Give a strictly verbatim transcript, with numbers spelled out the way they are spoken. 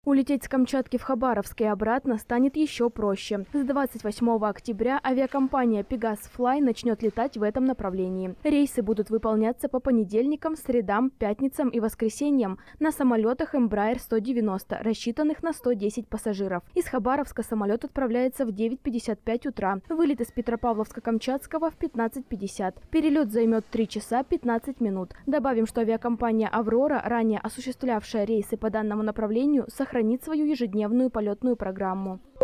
Улететь с Камчатки в Хабаровск и обратно станет еще проще. С двадцать восьмого октября авиакомпания Pegasus Fly начнет летать в этом направлении. Рейсы будут выполняться по понедельникам, средам, пятницам и воскресеньям на самолетах Embraer сто девяносто, рассчитанных на сто десять пассажиров. Из Хабаровска самолет отправляется в девять пятьдесят пять утра. Вылет из Петропавловска-Камчатского в пятнадцать пятьдесят. Перелет займет три часа пятнадцать минут. Добавим, что авиакомпания «Аврора», ранее осуществлявшая рейсы по данному направлению, сохранит свою ежедневную полетную программу.